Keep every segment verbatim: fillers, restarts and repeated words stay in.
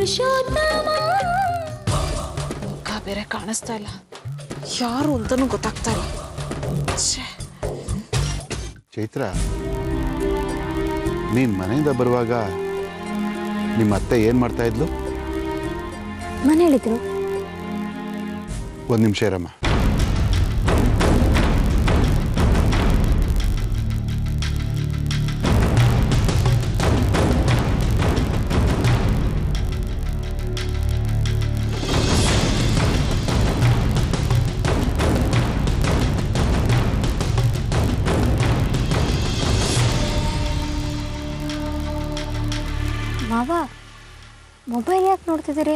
ಮುಖ ಬೇರೆ ಕಾಣಿಸ್ತಾ ಇಲ್ಲ, ಯಾರು ಅಂತಾನೂ ಗೊತ್ತಾಗ್ತಾ ಇಲ್ಲ. ಚೈತ್ರ, ನೀನ್ ಮನೆಯಿಂದ ಬರುವಾಗ ನಿಮ್ಮ ಅತ್ತೆ ಏನ್ ಮಾಡ್ತಾ ಇದ್ಲು? ಮನೆ ಹೇಳಿದ್ರು. ಒಂದ್ ನಿಮಿಷ ಇರಮ್ಮ. ಮಾವ, ಮೊಬೈಲ್ ಯಾಕೆ ನೋಡ್ತಿದ್ದೀರಿ?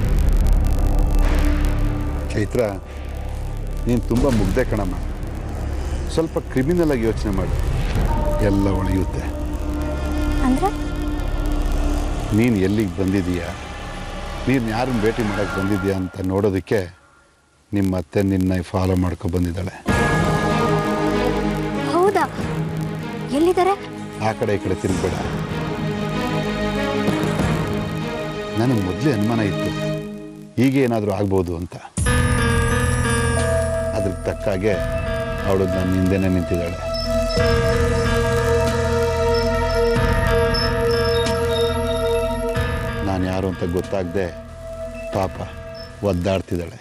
ಚೈತ್ರ, ನೀನು ತುಂಬ ಮುಗ್ದೆ ಕಣಮ್ಮ. ಸ್ವಲ್ಪ ಕ್ರಿಮಿನಲ್ ಆಗಿ ಯೋಚನೆ ಮಾಡು, ಎಲ್ಲ ಉಳಿಯುತ್ತೆ. ಅಂದ್ರೆ ನೀನು ಎಲ್ಲಿಗೆ ಬಂದಿದೀಯಾ, ನೀನು ಯಾರನ್ನ ಭೇಟಿ ಮಾಡೋಕ್ಕೆ ಬಂದಿದೀಯಾ ಅಂತ ನೋಡೋದಕ್ಕೆ ನಿಮ್ಮ ಅತ್ತೆ ನಿನ್ನ ಫಾಲೋ ಮಾಡ್ಕೊ ಬಂದಿದ್ದಾಳೆ. ಹೌದಾ? ಎಲ್ಲಿದ್ದಾರೆ? ಆ ಕಡೆ ಈ ಕಡೆ ತಿರುಗಬೇಡ. ನನಗೆ ಮೊದಲೇ ಅನುಮಾನ ಇತ್ತು ಹೀಗೆ ಏನಾದರೂ ಆಗ್ಬೋದು ಅಂತ. ಅದ್ರಿಗೆ ತಕ್ಕಾಗೆ ಅವಳು ನನ್ನ ಹಿಂದೆನೇ ನಿಂತಿದ್ದಾಳೆ. ನಾನು ಯಾರು ಅಂತ ಗೊತ್ತಾಗದೆ ಪಾಪ ಒದ್ದಾಡ್ತಿದ್ದಾಳೆ.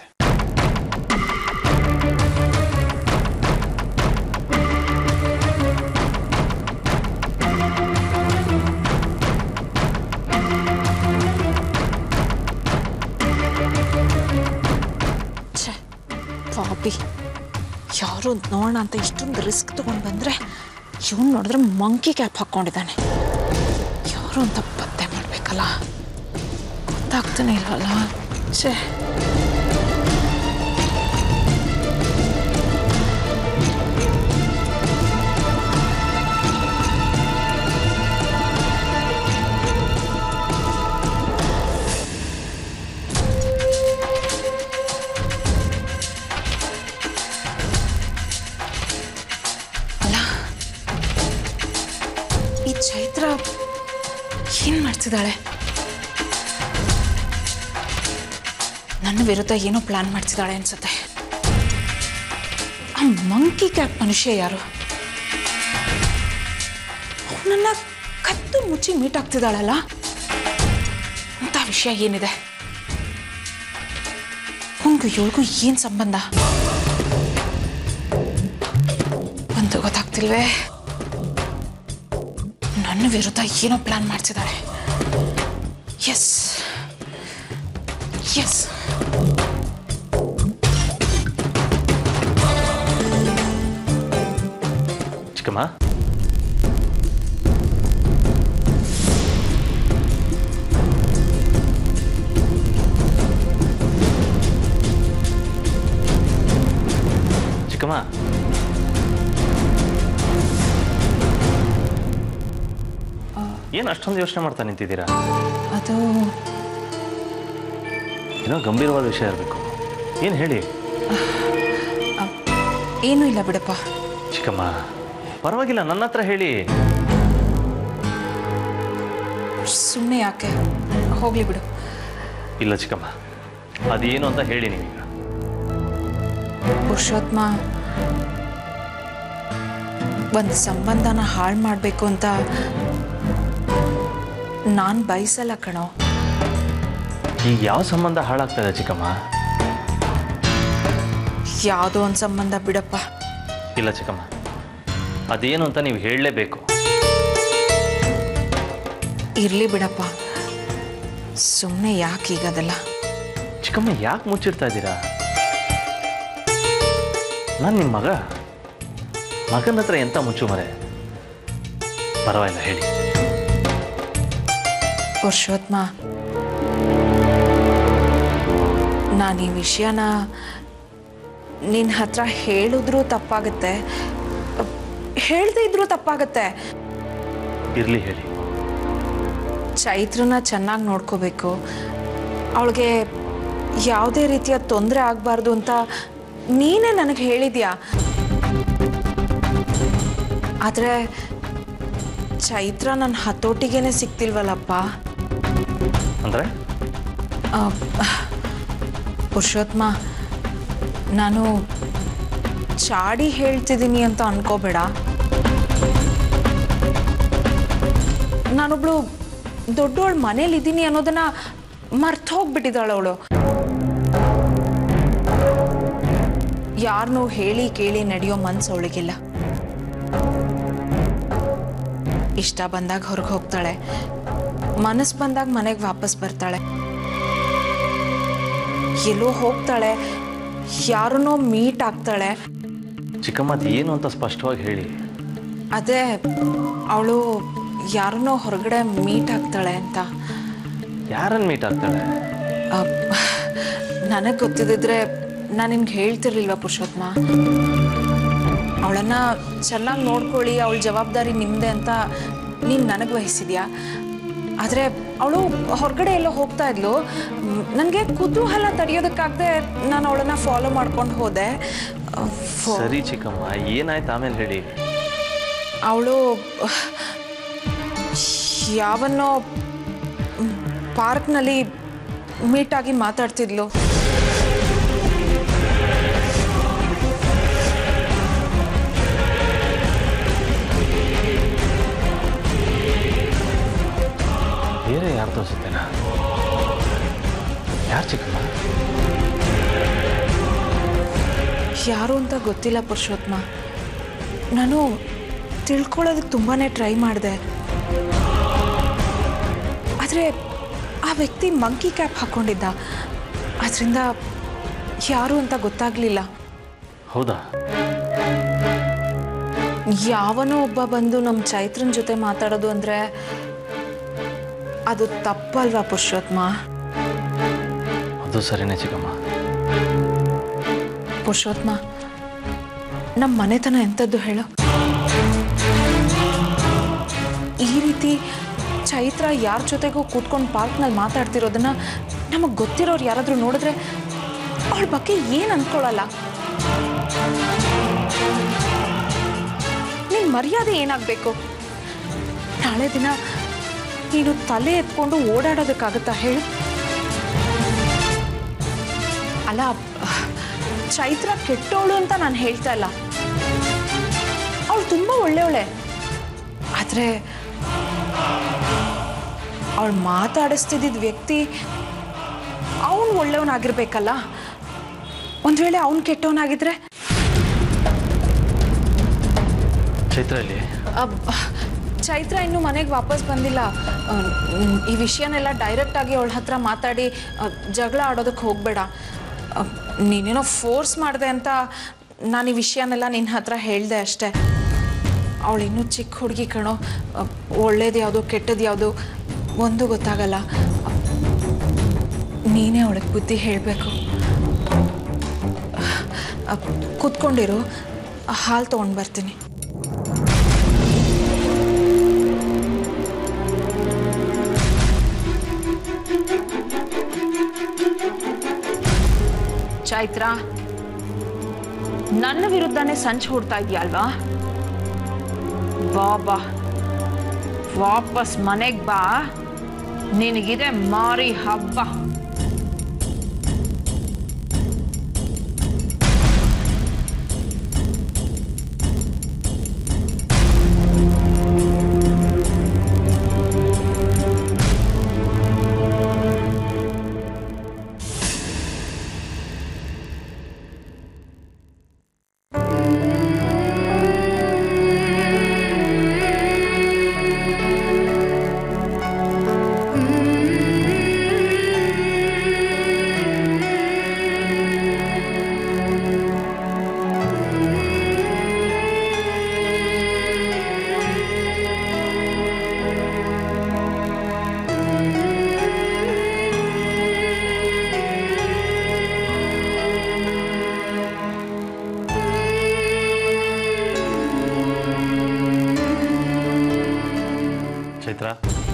ಪಾಪಿ, ಯಾರು ನೋಡೋಣ ಅಂತ ಇಷ್ಟೊಂದು ರಿಸ್ಕ್ ತಗೊಂಡು ಬಂದರೆ ಇವನು ನೋಡಿದ್ರೆ ಮಂಕಿ ಕ್ಯಾಪ್ ಹಾಕ್ಕೊಂಡಿದ್ದಾನೆ. ಯಾರು ಅಂತ ಪತ್ತೆ ಮಾಡಬೇಕಲ್ಲ, ಗೊತ್ತಾಗ್ತಾನೆ ಇಲ್ವಲ್ಲ. ಛೇ, ಚೈತ್ರ ಏನ್ ಮಾಡ್ತಿದ್ದಾಳೆ? ನನ್ನ ವಿರುದ್ಧ ಏನೋ ಪ್ಲಾನ್ ಮಾಡ್ತಿದ್ದಾಳೆ ಅನ್ಸುತ್ತೆ. ಆ ಮಂಕಿ ಕ್ಯಾಪ್ ಮನುಷ್ಯ ಯಾರು? ಅವನನ್ನ ಕತ್ತು ಮುಚ್ಚಿ ಮೀಟ್ ಆಗ್ತಿದ್ದಾಳಲ್ಲ, ಅಂತ ವಿಷಯ ಏನಿದೆ? ಅವನಿಗೂ ಇವಳಿಗೂ ಏನ್ ಸಂಬಂಧ ಅಂತ ಗೊತ್ತಾಗ್ತಿಲ್ವೇ. ನನ್ನ ವಿರುದ್ಧ ಏನೋ ಪ್ಲಾನ್ ಮಾಡ್ತಿದ್ದಾಳೆ. ಎಸ್ ಎಸ್ ಚಿಕ್ಕಮ್ಮ, ಚಿಕ್ಕಮ್ಮ, ಏನು ಅಷ್ಟೊಂದು ಯೋಚನೆ ಮಾಡ್ತಾ ನಿಂತಿದ್ದೀರಾ? ಅದು ಏನೋ ಗಂಭೀರವಾದ ವಿಷಯ ಇರಬೇಕು. ಏನು ಹೇಳಿ? ಏನೂ ಇಲ್ಲ ಬಿಡಪ್ಪ. ಚಿಕ್ಕಮ್ಮ, ಪರವಾಗಿಲ್ಲ, ನನ್ನ ಹತ್ರ ಹೇಳಿ. ಸುಮ್ಮನೆ ಯಾಕೆ, ಹೋಗ್ಲಿ ಬಿಡು. ಇಲ್ಲ ಚಿಕ್ಕಮ್ಮ, ಅದೇನು ಅಂತ ಹೇಳಿ ನೀವೀಗ. ಪುರುಷೋತ್ತಮ ಒಂದು ಸಂಬಂಧನ ಹಾಳು ಮಾಡಬೇಕು ಅಂತ ನಾನು ಬಯಸಲ್ಲ ಕಣೋ. ಈಗ ಯಾವ ಸಂಬಂಧ ಹಾಳಾಗ್ತದೆ ಚಿಕ್ಕಮ್ಮ? ಯಾವುದೋ ಒಂದು ಸಂಬಂಧ ಬಿಡಪ್ಪ. ಇಲ್ಲ ಚಿಕ್ಕಮ್ಮ, ಅದೇನು ಅಂತ ನೀವು ಹೇಳಲೇಬೇಕು. ಇರ್ಲಿ ಬಿಡಪ್ಪ, ಸುಮ್ಮನೆ ಯಾಕೆ ಈಗ ಅದೆಲ್ಲ? ಚಿಕ್ಕಮ್ಮ, ಯಾಕೆ ಮುಚ್ಚಿಡ್ತಾ ಇದ್ದೀರಾ? ನಾನು ನಿಮ್ಮ ಮಗ, ಮಗನ ಹತ್ರ ಎಂತ ಮುಚ್ಚು ಮರೆ? ಪರವಾಗಿಲ್ಲ, ಹೇಳಿ. ಪುರುಷೋತ್ತಮ, ನಾನು ಈ ವಿಷಯನ ನಿನ್ನ ಹತ್ರ ಹೇಳಿದ್ರೂ ತಪ್ಪಾಗುತ್ತೆ, ಹೇಳದೇ ಇದ್ರೂ ತಪ್ಪಾಗುತ್ತೆ. ಇರ್ಲಿ, ಹೇಳಿ. ಚೈತ್ರನ ಚೆನ್ನಾಗಿ ನೋಡ್ಕೋಬೇಕು, ಅವಳಿಗೆ ಯಾವುದೇ ರೀತಿಯ ತೊಂದರೆ ಆಗಬಾರ್ದು ಅಂತ ನೀನೇ ನನಗೆ ಹೇಳಿದ್ಯಾ. ಆದರೆ ಚೈತ್ರ ನನ್ನ ಹತೋಟಿಗೇನೆ ಸಿಕ್ತಿಲ್ವಲ್ಲಪ್ಪ. ಅಂದರೆ ಪುರುಷೋತ್ತಮ, ನಾನು ಚಾಡಿ ಹೇಳ್ತಿದ್ದೀನಿ ಅಂತ ಅನ್ಕೋಬೇಡ. ನಾನೊಬ್ಳು ದೊಡ್ಡವಳು ಮನೇಲಿದ್ದೀನಿ ಅನ್ನೋದನ್ನ ಮರ್ತು ಹೋಗ್ಬಿಟ್ಟಿದ್ದಾಳು ಅವಳು. ಯಾರನ್ನೂ ಹೇಳಿ ಕೇಳಿ ನಡೆಯೋ ಮನ್ಸು ಅವಳಿಗಿಲ್ಲ. ಇಷ್ಟ ಬಂದಾಗ ಹೊರಗೆ ಹೋಗ್ತಾಳೆ, ಮನಸ್ಸು ಬಂದಾಗ ಮನೆಗೆ ವಾಪಸ್ ಬರ್ತಾಳೆ. ಎಲ್ಲೋ ಹೋಗ್ತಾಳೆ, ಯಾರನ್ನೋ ಮೀಟ್ ಆಗ್ತಾಳೆ. ಚಿಕ್ಕಮ್ಮ ಅದು ಏನು ಅಂತ ಸ್ಪಷ್ಟವಾಗಿ ಹೇಳಿ. ಅದೇ ಅವಳು ಯಾರನ್ನೋ ಹೊರಗಡೆ ಮೀಟ್ ಆಗ್ತಾಳೆ ಅಂತ. ಯಾರನ್ನು ಮೀಟ್ ಆಗ್ತಾಳೆ? ನನಗೆ ಗೊತ್ತಿದ್ದಿದ್ರೆ ನಾನು ನಿಮ್ಗೆ ಹೇಳ್ತಿರ್ಲಿಲ್ವಾ ಪುರುಷೋತ್ತಮ? ಅವಳನ್ನು ಚೆನ್ನಾಗಿ ನೋಡ್ಕೊಳ್ಳಿ, ಅವಳ ಜವಾಬ್ದಾರಿ ನಿಮ್ಮದೆ ಅಂತ ನೀನು ನನಗೆ ವಹಿಸಿದ್ಯಾ. ಆದರೆ ಅವಳು ಹೊರಗಡೆ ಎಲ್ಲೋ ಹೋಗ್ತಾ ಇದ್ಲು. ನನಗೆ ಕುತೂಹಲ ತಡೆಯೋದಕ್ಕಾಗದೆ ನಾನು ಅವಳನ್ನು ಫಾಲೋ ಮಾಡ್ಕೊಂಡು ಹೋದೆ. ಸರಿ ಚಿಕ್ಕಮ್ಮ, ಏನಾಯ್ತು ಆಮೇಲೆ ಹೇಳಿ. ಅವಳು ಯಾವನ್ನೋ ಪಾರ್ಕ್ನಲ್ಲಿ ಮೀಟಾಗಿ ಮಾತಾಡ್ತಿದ್ಲು. ಬೇರೆ ಯಾರು ತೋರಿಸುತ್ತೇನ? ಯಾರು ಚಿಕ್ಕಮ್ಮ? ಯಾರು ಅಂತ ಗೊತ್ತಿಲ್ಲ ಪುರುಷೋತ್ತಮ. ನಾನು ತಿಳ್ಕೊಳ್ಳೋದಕ್ಕೆ ತುಂಬಾ ಟ್ರೈ ಮಾಡಿದೆ. ಆದರೆ ಆ ವ್ಯಕ್ತಿ ಮಂಕಿ ಕ್ಯಾಪ್ ಹಾಕ್ಕೊಂಡಿದ್ದ. ಅದರಿಂದ ಯಾರು ಅಂತ ಗೊತ್ತಾಗಲಿಲ್ಲ. ಹೌದಾ? ಯಾವನೋ ಒಬ್ಬ ಬಂದು ನಮ್ಮ ಚೈತ್ರನ ಜೊತೆ ಮಾತಾಡೋದು ಅಂದರೆ ಅದು ತಪ್ಪಲ್ವಾ ಪುರುಷೋತ್ತಮ? ಅದು ಸರಿನೇ ಚಿಕ್ಕಮ್ಮ. ಪುರುಷೋತ್ತಮ, ನಮ್ಮ ಮನೆತನ ಎಂಥದ್ದು ಹೇಳು? ಈ ರೀತಿ ಚೈತ್ರ ಯಾರ ಜೊತೆಗೂ ಕೂತ್ಕೊಂಡು ಪಾರ್ಕ್ನಲ್ಲಿ ಮಾತಾಡ್ತಿರೋದನ್ನ ನಮಗೆ ಗೊತ್ತಿರೋರು ಯಾರಾದರೂ ನೋಡಿದ್ರೆ ಅವಳ ಬಗ್ಗೆ ಏನು ಅಂದ್ಕೊಳ್ಳಲ್ಲ. ನಿನ್ನ ಮರ್ಯಾದೆ ಏನಾಗಬೇಕು? ನಾಳೆ ದಿನ ನೀನು ತಲೆ ಎತ್ಕೊಂಡು ಓಡಾಡೋದಕ್ಕಾಗತ್ತಾ ಹೇಳು? ಅಲ್ಲ, ಚೈತ್ರ ಕೆಟ್ಟವಳು ಅಂತ ನಾನು ಹೇಳ್ತಾ ಇಲ್ಲ. ಅವಳು ತುಂಬ ಒಳ್ಳೆಯವಳೆ. ಆದರೆ ಅವಳು ಮಾತಾಡಿಸ್ತಿದ್ದ ವ್ಯಕ್ತಿ ಅವನು ಒಳ್ಳೆಯವನಾಗಿರ್ಬೇಕಲ್ಲ. ಒಂದು ವೇಳೆ ಅವನು ಕೆಟ್ಟವನಾಗಿದ್ರೆ? ಚೈತ್ರ ಇಲ್ಲಿ? ಚೈತ್ರ ಇನ್ನೂ ಮನೆಗೆ ವಾಪಸ್ ಬಂದಿಲ್ಲ. ಈ ವಿಷಯನೆಲ್ಲ ಡೈರೆಕ್ಟಾಗಿ ಅವಳ ಹತ್ರ ಮಾತಾಡಿ ಜಗಳ ಆಡೋದಕ್ಕೆ ಹೋಗಬೇಡ. ನೀನೇನೋ ಫೋರ್ಸ್ ಮಾಡಿದೆ ಅಂತ ನಾನು ಈ ವಿಷಯನೆಲ್ಲ ನಿನ್ನ ಹತ್ರ ಹೇಳಿದೆ ಅಷ್ಟೇ. ಅವಳು ಇನ್ನೂ ಚಿಕ್ಕ ಹುಡುಗಿ ಕಣೋ. ಒಳ್ಳೇದು ಯಾವುದು ಕೆಟ್ಟದ್ದು ಯಾವುದು ಒಂದು ಗೊತ್ತಾಗಲ್ಲ. ನೀನೇ ಅವಳಿಗೆ ಬುದ್ಧಿ ಹೇಳಬೇಕು. ಕೂತ್ಕೊಂಡಿರು, ಹಾಲು ತೊಗೊಂಡು ಬರ್ತೀನಿ. ಚೈತ್ರ, ನನ್ನ ವಿರುದ್ಧನೇ ಸಂಚು ಹೂಡ್ತಾ ಇದೆಯಲ್ವಾ? ಬಾ ಬಾ, ವಾಪಸ್ ಮನೆಗೆ ಬಾ. ನಿನಗಿದೆ ಮಾರಿ ಹಬ್ಬ. ಚೈತ್ರ,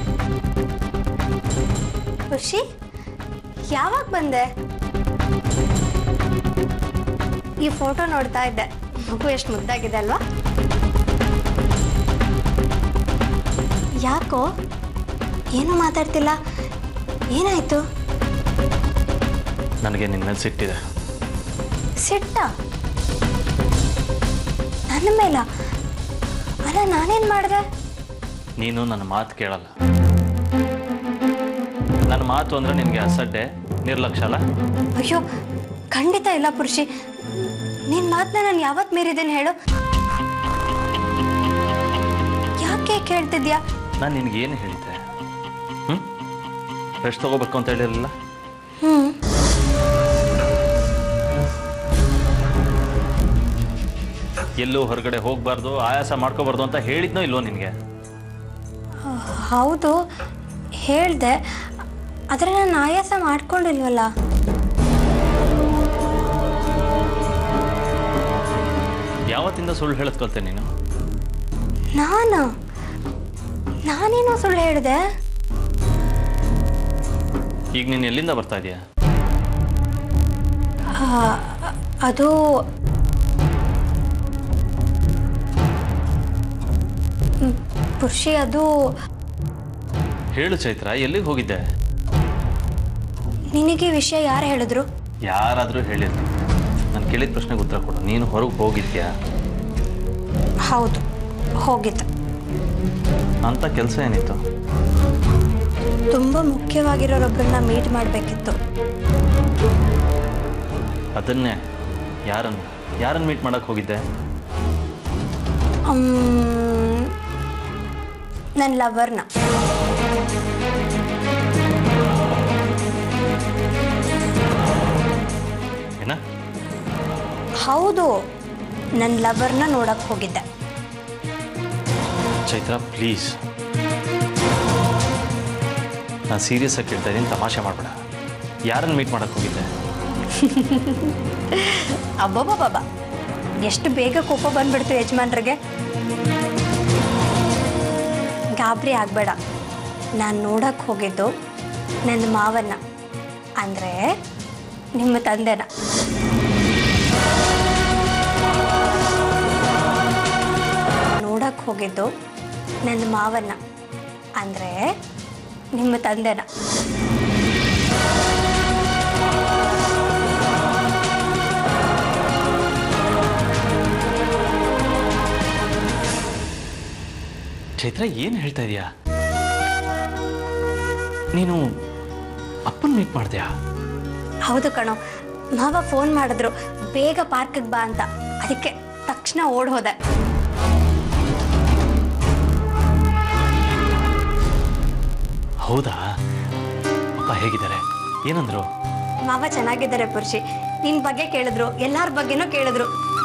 ಖುಷಿ, ಯಾವಾಗ ಬಂದೆ? ಈ ಫೋಟೋ ನೋಡ್ತಾ ಇದ್ದೆ. ಮಗು ಎಷ್ಟು ಮುದ್ದಾಗಿದೆ ಅಲ್ವಾ? ಯಾಕೋ ಏನು ಮಾತಾಡ್ತಿಲ್ಲ? ಏನಾಯ್ತು? ನನಗೆ ನಿನ್ನ ಮೇಲೆ ಸಿಟ್ಟಿದೆ. ಸಿಟ್ಟ ನನ್ನ ಮೇಲ? ಅಲ್ಲ, ನಾನೇನು ಮಾಡಿದೆ? ನೀನು ನನ್ನ ಮಾತು ಕೇಳಲ್ಲ. ನನ್ನ ಮಾತು ಅಂದರೆ ನಿನಗೆ ಅಸಡ್ಡೆ, ನಿರ್ಲಕ್ಷ್ಯ ಅಲ್ಲ? ಅಯ್ಯೋ, ಖಂಡಿತ ಇಲ್ಲ ಪುರುಷಿ. ನಿನ್ನ ಮಾತನ್ನ ನಾನು ಯಾವತ್ತು ಮೀರಿದ್ದೇನೆ ಹೇಳು? ಯಾಕೆ ಕೇಳ್ತಿದ್ಯಾ? ನಾನು ನಿನಗೇನು ಹೇಳಿದ್ದೆ? ಹ್ಞೂ ರೆಸ್ಟ್ ತಗೋಬೇಕು ಅಂತ ಹೇಳಿರಲಿಲ್ಲ? ಹ್ಞೂ ಎಲ್ಲೂ ಹೊರಗಡೆ ಹೋಗಬಾರ್ದು, ಆಯಾಸ ಮಾಡ್ಕೋಬಾರ್ದು ಅಂತ ಹೇಳಿದ್ನೋ ಇಲ್ವೋ ನಿನಗೆ? ಹೌದು ಹೇಳ್ದೆ, ಆದರೆ ನಾನು ಆಯಾಸ ಮಾಡ್ಕೊಂಡಿಲ್ವಲ್ಲ. ಯಾವತ್ತಿಂದ ಸುಳ್ಳು ಹೇಳೋದು ಕಲಿತೆ ನೀನು? ನಾನು ನಾನೇನೋ ಸುಳ್ಳು ಹೇಳಿದೆ? ಈಗ ನೀನು ಎಲ್ಲಿಂದ ಬರ್ತಾ ಇದೀಯಾ? ಅದು ಪುರುಷಿ, ಅದು ಹೇಳು ಚೈತ್ರ, ಎಲ್ಲಿಗೆ ಹೋಗಿದ್ದೆ? ನಿನಗೆ ವಿಷಯ ಯಾರು ಹೇಳಿದ್ರು? ಯಾರಾದರೂ ಹೇಳಿದ್ರು. ನಾನು ಕೇಳಿದ ಪ್ರಶ್ನೆಗೆ ಉತ್ತರ ಕೊಡು. ನೀನು ಹೊರಗೆ ಹೋಗಿದ್ಯಾ? ಹೌದು, ಹೋಗಿದ್ದೆ. ಅಂತ ಕೆಲಸ ಏನಿತ್ತು? ತುಂಬ ಮುಖ್ಯವಾಗಿರೋರೊಬ್ಬರನ್ನ ಮೀಟ್ ಮಾಡಬೇಕಿತ್ತು. ಅದನ್ನೇ. ಯಾರನ್ನು ಯಾರನ್ನು ಮೀಟ್ ಮಾಡಕ್ಕೆ ಹೋಗಿದ್ದೆ? ನನ್ನ ಲವರ್ನ. ಏನ? ಹೌದು, ನನ್ನ ಲವರ್ನ ನೋಡಕ್ಕೆ ಹೋಗಿದ್ದೆ. ಚೈತ್ರ ಪ್ಲೀಸ್, ನಾನು ಸೀರಿಯಸ್ ಆಗಿ ಕೇಳ್ತಾ ಇದ್ದೀನಿ, ತಮಾಷೆ ಮಾಡಬೇಡ. ಯಾರನ್ನು ಮೀಟ್ ಮಾಡಕ್ಕೆ ಹೋಗಿದ್ದೆ? ಅಬ್ಬಬ್ಬ ಬಾಬಾ, ಎಷ್ಟು ಬೇಗ ಕೋಪ ಬಂದ್ಬಿಡ್ತು ಯಜಮಾನ್ರಿಗೆ. ಗಾಬರಿ ಆಗಬೇಡ. ನಾನು ನೋಡಕ್ಕೆ ಹೋಗಿದ್ದು ನನ್ನ ಮಾವನ್ನ, ಅಂದರೆ ನಿಮ್ಮ ತಂದೆನ. ನೋಡಕ್ಕೆ ಹೋಗಿದ್ದು ನನ್ನ ಮಾವನ್ನ, ಅಂದರೆ ನಿಮ್ಮ ತಂದೆನ. ಚೈತ್ರ, ಏನು ಹೇಳ್ತಾ ಇದೀಯಾ ನೀನು? ಅಪ್ಪನ ಮೀಟ್ ಮಾಡಿದ್ಯಾ? ಹೌದು ಕಣೋ, ಮಾವ ಫೋನ್ ಮಾಡಿದ್ರು ಬೇಗ ಪಾರ್ಕಿಗೆ ಬಾ ಅಂತ. ಅದಕ್ಕೆ ತಕ್ಷಣ ಓಡ್ ಹೋದೆ. ಹೌದಾ? ಅಪ್ಪ ಹೇಗಿದ್ದಾರೆ? ಏನಂದ್ರು? ಮಾವ ಚೆನ್ನಾಗಿದ್ದಾರೆ ಪುರುಷಿ. ನಿನ್ ಬಗ್ಗೆ ಕೇಳಿದ್ರು, ಎಲ್ಲಾರ ಬಗ್ಗೆನೂ ಕೇಳಿದ್ರು.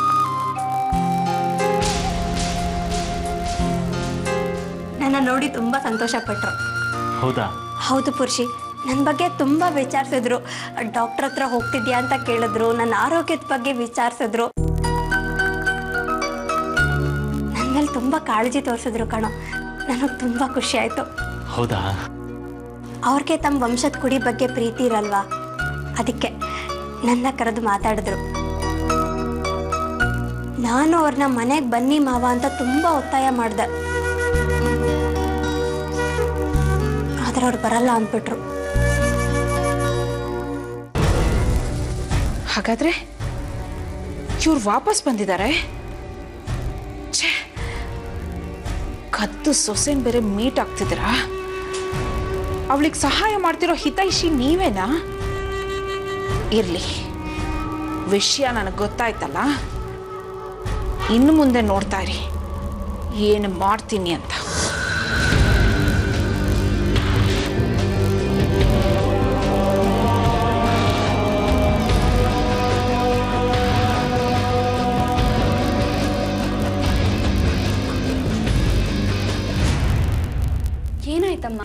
ನನ್ನ ನೋಡಿ ತುಂಬಾ ಸಂತೋಷ ಪಟ್ರು. ಹೌದಾ? ಹೌದು ಪುರುಷಿ, ನನ್ನ ಬಗ್ಗೆ ತುಂಬಾ ವಿಚಾರಿಸಿದ್ರು. ಡಾಕ್ಟರ್ ಹತ್ರ ಹೋಗ್ತಿದ್ಯಾ ಅಂತ ಕೇಳಿದ್ರು, ನನ್ನ ಆರೋಗ್ಯದ ಬಗ್ಗೆ ವಿಚಾರಿಸಿದ್ರು. ನನ್ನ ಮೇಲೆ ತುಂಬಾ ಕಾಳಜಿ ತೋರಿಸಿದ್ರು ಕಣೋ. ನನಗೆ ತುಂಬಾ ಖುಷಿ ಆಯ್ತು. ಹೌದಾ? ಅವ್ರಿಗೆ ತಮ್ಮ ವಂಶದ ಕುಡಿ ಬಗ್ಗೆ ಪ್ರೀತಿ ಇರಲ್ವಾ, ಅದಕ್ಕೆ ನನ್ನ ಕರೆದು ಮಾತಾಡಿದ್ರು. ನಾನು ಅವ್ರನ್ನ ಮನೆಗೆ ಬನ್ನಿ ಮಾವ ಅಂತ ತುಂಬಾ ಒತ್ತಾಯ ಮಾಡಿದೆ. ಆದ್ರೆ ಅವ್ರು ಬರಲ್ಲ ಅಂದ್ಬಿಟ್ರು. ಹಾಗಾದ್ರೆ ಇವ್ರು ವಾಪಸ್ ಬಂದಿದ್ದಾರೆ. ಛೇ, ಕದ್ದು ಸೊಸೆನ್ ಬೇರೆ ಮೀಟ್ ಆಗ್ತಿದ್ದೀರಾ? ಅವಳಿಗೆ ಸಹಾಯ ಮಾಡ್ತಿರೋ ಹಿತೈಷಿ ನೀವೇನಾ? ಇರ್ಲಿ, ವಿಷಯ ನನಗೆ ಗೊತ್ತಾಯ್ತಲ್ಲ, ಇನ್ನು ಮುಂದೆ ನೋಡ್ತಾ ಇರಿ ಏನು ಮಾಡ್ತೀನಿ ಅಂತ. ಏನಾಯ್ತಮ್ಮ?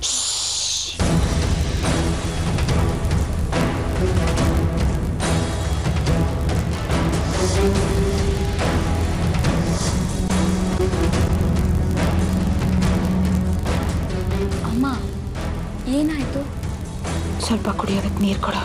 ಅಮ್ಮ, ಏನಾಯ್ತು? ಸ್ವಲ್ಪ ಕುಡಿಯೋದಕ್ಕೆ ನೀರು ಕೊಡು.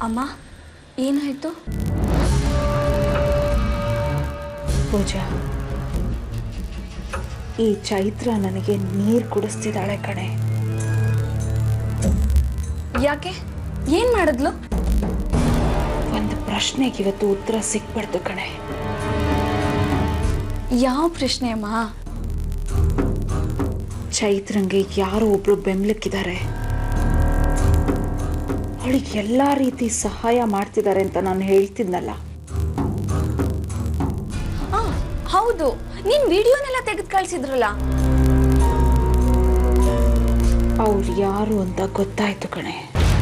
ಅಮ್ಮ ಏನಾಯಿತು? ಪೂಜಾ, ಈ ಚೈತ್ರ ನನಗೆ ನೀರು ಕುಡಿಸ್ತಿದ್ದಾಳೆ ಕಣೆ. ಯಾಕೆ? ಏನ್ ಮಾಡಿದ್ಲು? ಒಂದು ಪ್ರಶ್ನೆಗೆ ಇವತ್ತು ಉತ್ತರ ಸಿಕ್ಬಿಡ್ತು ಕಣೆ. ಯಾವ ಪ್ರಶ್ನೆ ಅಮ್ಮ? ಚೈತ್ರಂಗೆ ಯಾರೋ ಒಬ್ರು ಬೆಂಬಲಕ್ಕಿದ್ದಾರೆ, ಅವಳಿಗೆ ಎಲ್ಲ ರೀತಿ ಸಹಾಯ ಮಾಡ್ತಿದ್ದಾರೆ ಅಂತ ನಾನು ಹೇಳ್ತಿದ್ನಲ್ಲ. ಆ ಹೌದು, ನೀನ್ ವಿಡಿಯೋನೆಲ್ಲ ತೆಗೆದು ಕಳ್ಸಿದ್ರಲ್ಲ. ಅವ್ರು ಯಾರು ಅಂತ ಗೊತ್ತಾಯ್ತು ಕಣೆ.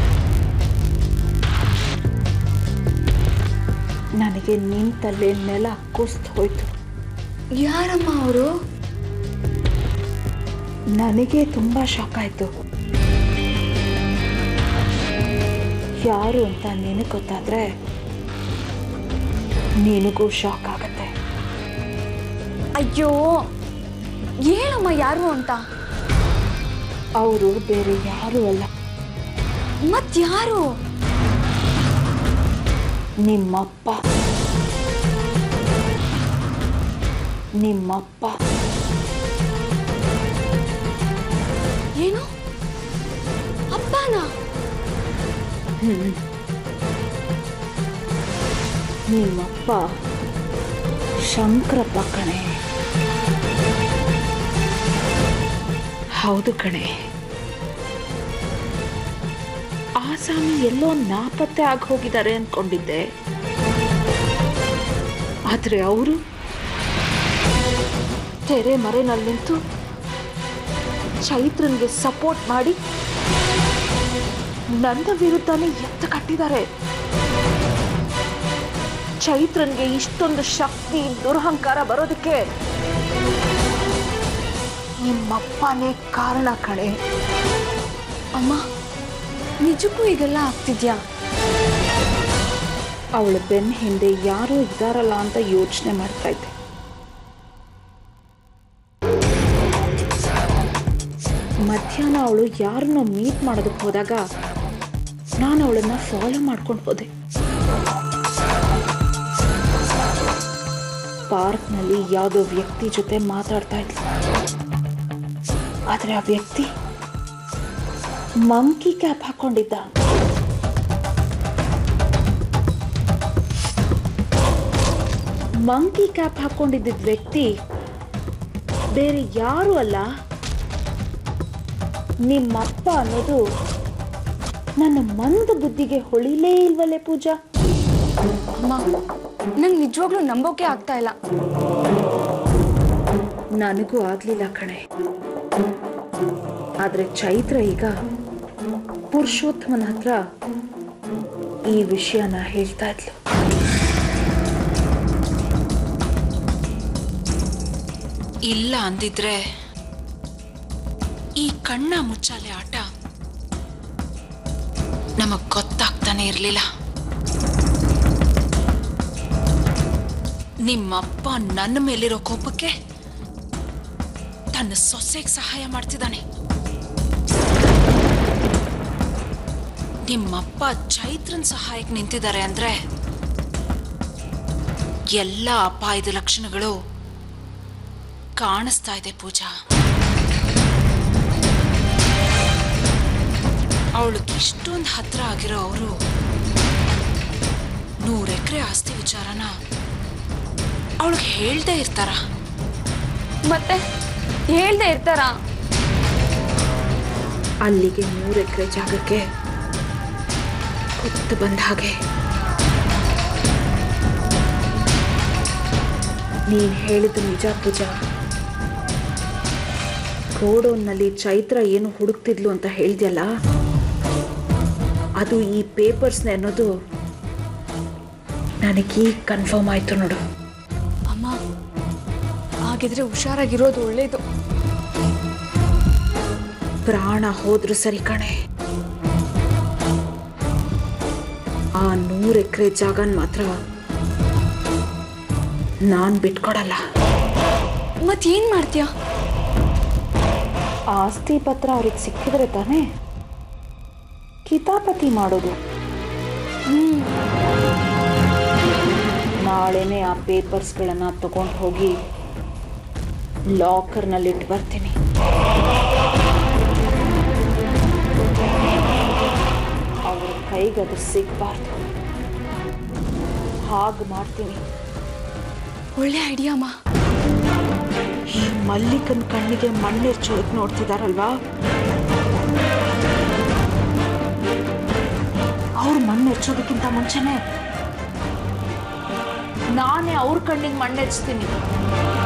ನನಗೆ ನಿಂತಲ್ಲೇ ನೆಲ ಕುಸ್ತು ಹೋಯ್ತು. ಯಾರಮ್ಮ ಅವರು? ನನಗೆ ತುಂಬಾ ಶಾಕ್ ಆಯ್ತು. ಯಾರು ಅಂತ ನಿನಗೆ ಗೊತ್ತಾದ್ರೆ ನಿನಗೂ ಶಾಕ್ ಆಗತ್ತೆ. ಅಯ್ಯೋ, ಹೇಳಮ್ಮ ಯಾರು ಅಂತ. ಅವರು ಬೇರೆ ಯಾರು ಅಲ್ಲ, ಮತ್ಯಾರು? ನಿಮ್ಮಪ್ಪ. ನಿಮ್ಮಪ್ಪ. ಏನು? ಅಪ್ಪನ? ಹ್ಮ್. ನಿಮ್ಮಪ್ಪ ಶಂಕರಪ್ಪ ಕಣೆ. ಹೌದು ಕಣೆ. ಆಸಾಮಿ ಎಲ್ಲೋ ನಾಪತ್ತೆ ಆಗಿ ಹೋಗಿದ್ದಾರೆ ಅಂದ್ಕೊಂಡಿದ್ದೆ, ಆದ್ರೆ ಅವರು ತೆರೆ ಮರೆನಲ್ಲಿ ನಿಂತು ಚೈತ್ರನ್ಗೆ ಸಪೋರ್ಟ್ ಮಾಡಿ ನನ್ನ ವಿರುದ್ಧನೇ ಎತ್ತ ಕಟ್ಟಿದ್ದಾರೆ. ಚೈತ್ರನ್ಗೆ ಇಷ್ಟೊಂದು ಶಕ್ತಿ ದುರಹಂಕಾರ ಬರೋದಕ್ಕೆ ನಿಮ್ಮಪ್ಪನೇ ಕಾರಣ ಕಣೆ. ಅಮ್ಮ, ನಿಜಕ್ಕೂ ಈಗೆಲ್ಲ ಆಗ್ತಿದ್ಯಾ? ಅವಳ ಬೆನ್ನ ಹಿಂದೆ ಯಾರೋ ಇದ್ದಾರಲ್ಲ ಅಂತ ಯೋಚನೆ ಮಾಡ್ತಾ ಇದ್ದೆ. ಮಧ್ಯಾಹ್ನ ಅವಳು ಯಾರನ್ನೋ ಮೀಟ್ ಮಾಡೋದಕ್ಕೆ ಹೋದಾಗ ನಾನು ಅವಳನ್ನ ಫಾಲೋ ಮಾಡ್ಕೊಂಡು ಹೋದೆ. ಪಾರ್ಕ್ನಲ್ಲಿ ಯಾವುದೋ ವ್ಯಕ್ತಿ ಜೊತೆ ಮಾತಾಡ್ತಾ ಇದ್ಲು. ಆದ್ರೆ ಆ ವ್ಯಕ್ತಿ ಮಂಕಿ ಕ್ಯಾಪ್ ಹಾಕೊಂಡಿದ್ದ. ಮಂಕಿ ಕ್ಯಾಪ್ ಹಾಕೊಂಡಿದ್ದ ವ್ಯಕ್ತಿ ಬೇರೆ ಯಾರು ಅಲ್ಲ, ನಿಮ್ಮಪ್ಪ ಅನ್ನೋದು ನನ್ನ ಮಂದ ಬುದ್ಧಿಗೆ ಹೊಳಿಲೇ ಇಲ್ವಲ್ಲೇ ಪೂಜಾ? ಅಮ್ಮ, ನಂಗೆ ನಿಜವಾಗ್ಲೂ ನಂಬೋಕೆ ಆಗ್ತಾ ಇಲ್ಲ. ನನಗೂ ಆಗ್ಲಿಲ್ಲ ಕಣೆ. ಆದ್ರೆ ಚೈತ್ರ ಈಗ ಪುರುಷೋತ್ತಮನ ಹತ್ರ ಈ ವಿಷಯನ ಹೇಳ್ತಾ ಇದ್ಲು. ಇಲ್ಲ ಅಂದಿದ್ರೆ ಈ ಕಣ್ಣ ಮುಚ್ಚಾಲೆ ಆಟ ನಮಗ್ ಗೊತ್ತಾಗ್ತಾನೆ ಇರ್ಲಿಲ್ಲ. ನಿಮ್ಮಪ್ಪ ನನ್ನ ಮೇಲಿರೋ ಕೋಪಕ್ಕೆ ತನ್ನ ಸೊಸೆಗೆ ಸಹಾಯ ಮಾಡ್ತಿದ್ದಾನೆ. ನಿಮ್ಮಪ್ಪ ಚೈತ್ರನ್ ಸಹಾಯಕ್ಕೆ ನಿಂತಿದ್ದಾರೆ ಅಂದ್ರೆ ಎಲ್ಲ ಅಪಾಯದ ಲಕ್ಷಣಗಳು ಕಾಣಿಸ್ತಾ ಇದೆ ಪೂಜಾ. ಅವಳಿಗೆ ಇಷ್ಟೊಂದು ಹತ್ರ ಆಗಿರೋ ಅವರು ನೂರು ಎಕರೆ ಆಸ್ತಿ ವಿಚಾರನ ಅವಳಿಗೆ ಹೇಳ್ದೇ ಇರ್ತಾರ? ಮತ್ತೆ ಹೇಳ್ದೆ ಇರ್ತಾರ? ಅಲ್ಲಿಗೆ ನೂರು ಎಕರೆ ಜಾಗಕ್ಕೆ ಹೊತ್ತು ಬಂದ ಹಾಗೆ ನೀನ್ ಹೇಳಿದ್ದು ನಿಜ ಪೂಜಾ. ಗೋಡೌನ್ನಲ್ಲಿ ಚೈತ್ರ ಏನು ಹುಡುಕ್ತಿದ್ಲು ಅಂತ ಹೇಳ್ದ್ಯಲ್ಲ, ಅದು ಈ ಪೇಪರ್ಸ್ನ ಅನ್ನೋದು ನನಗೀಗ ಕನ್ಫರ್ಮ್ ಆಯ್ತು ನೋಡು. ಅಮ್ಮ, ಹಾಗಿದ್ರೆ ಹುಷಾರಾಗಿರೋದು ಒಳ್ಳೇದು. ಪ್ರಾಣ ಹೋದ್ರು ಸರಿ ಕಣೆ, ಆ ನೂರು ಎಕರೆ ಜಾಗನ್ ಮಾತ್ರ ನಾನ್ ಬಿಟ್ಕೊಡಲ್ಲ. ಮತ್ತೇನ್ ಮಾಡ್ತೀಯ? ಆಸ್ತಿ ಪತ್ರ ಅವ್ರಿಗೆ ಸಿಕ್ಕಿದ್ರೆ ತಾನೇ ಕಿತಾಪತಿ ಮಾಡೋದು. ನಾಳೆನೇ ಆ ಪೇಪರ್ಸ್ಗಳನ್ನು ತಗೊಂಡು ಹೋಗಿ ಲಾಕರ್ನಲ್ಲಿ ಇಟ್ಟು ಬರ್ತೀನಿ. ಅವ್ರ ಕೈಗೆ ಅದು ಸಿಗಬಾರ್ದು. ಹಾಗೆ ಮಾಡ್ತೀನಿ. ಒಳ್ಳೆ ಐಡಿಯಾ ಅಮ್ಮ. ಈ ಮಲ್ಲಿಕನ ಕಣ್ಣಿಗೆ ಮಣ್ಣೆರ್ಚೋಳಕ್ ನೋಡ್ತಿದಾರಲ್ವಾ, ಅವ್ರು ಮಣ್ಣೆರ್ಚೋದಕ್ಕಿಂತ ಮುಂಚೆನೆ ನಾನೇ ಅವ್ರ ಕಣ್ಣಿಗೆ ಮಣ್ಣೆರ್ಚ್ತೀನಿ.